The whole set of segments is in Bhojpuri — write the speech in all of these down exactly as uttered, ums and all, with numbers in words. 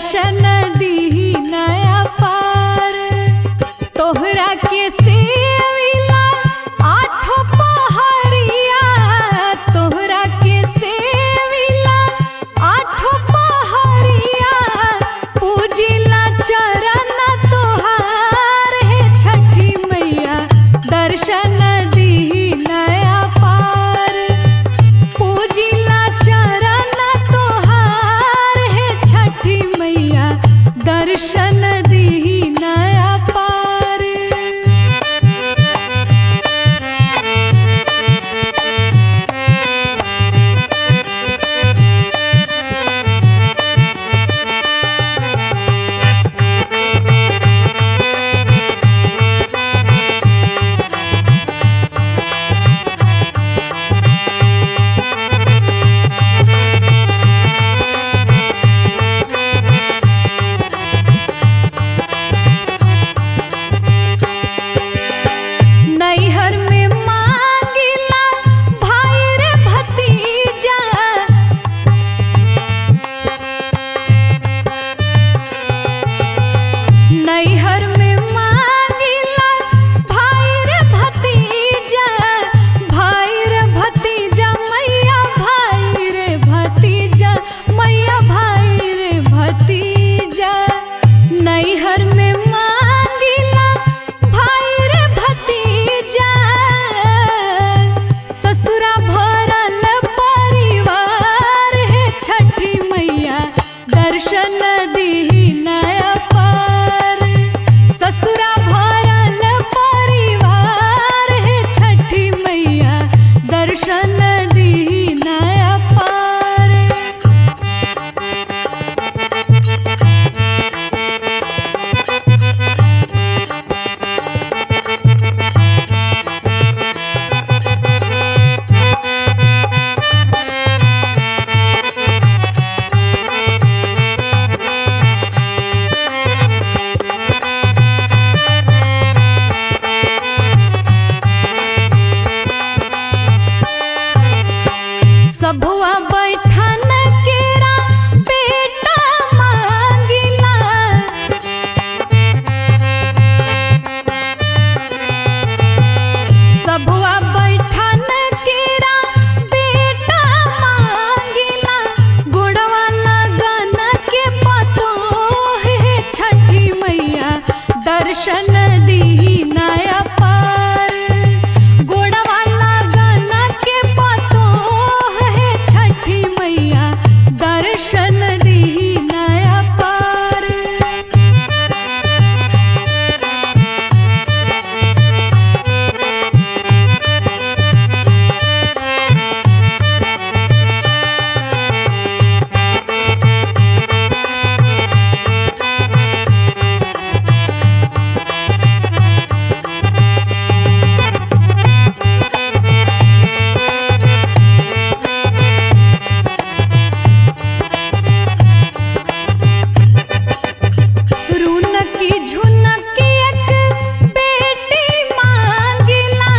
दर्शन दीही नया पार। तोहरा के सेविला आठो पहरिया, तोहरा के सेविला आठो पहरिया, पूजिला चरण तोहार है छठी मैया दर्शन दीही नया पार। पूजिला चरण तोहार है छठी मैया दर्शन दीही नया पार। नैहर में मांगिला भाई रे भतीजा, नैहर में मांगिला भाई रे भतीजा, भाई रे भतीजा मैया भाई रे भतीजा, मैया भाई रे भतीजा। नैहर में मांगिला भाई रे भतीजा, ससुरा भरल परिवार है छठी मैया दर्शन दीही नया पार। ससुरा भरल परिवार है छठी मैया दर्शन दीही नया पार। सबुआ बैठन केरा बेटा मांगिला, सबुआ बैठन केरा बेटा मांगिला, गुड़वा लगन के पतो है छठी मैया दर्शन दीही नया पार। गुड़वा लगन के पतो है छठी मैया दर्शन दीही नया पार। रुनकी झुनकी एक बेटी मांगिला,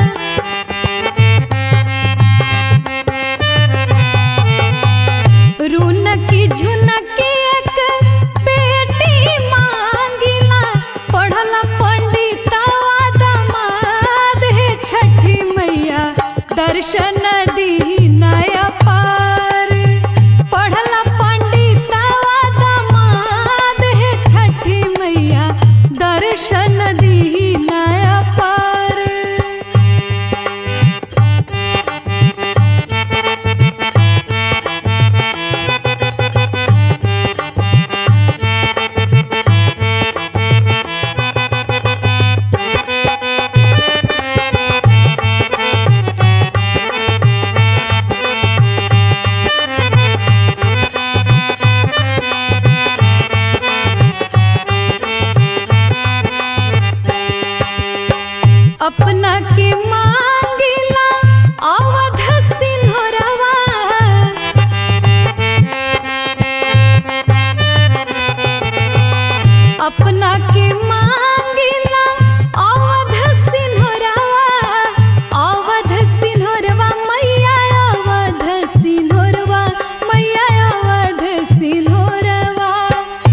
रुनकी झुनकी एक बेटी मांगिला, पढ़ल पंडितवा दामाद है छठी मैया दर्शन दीही नया पार। पढ़ल पंडितवा दामाद है छठी मैया दर्शन दीही नया पार। अपना के मांगिला अवध सिंहरवा, अपना के मांगिला अवध सिंहरवा, अवध सिंहरवा मैया अवध सिंहरवा, मैया अवध सिंहरवा।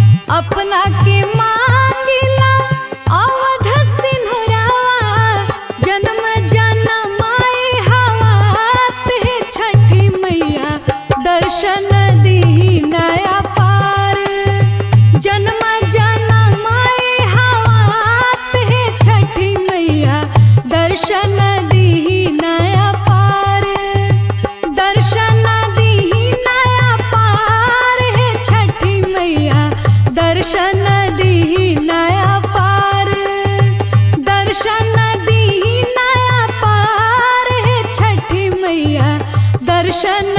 दर्शन दी नया पार, दर्शन दी नया पार है छठी मैया, दर्शन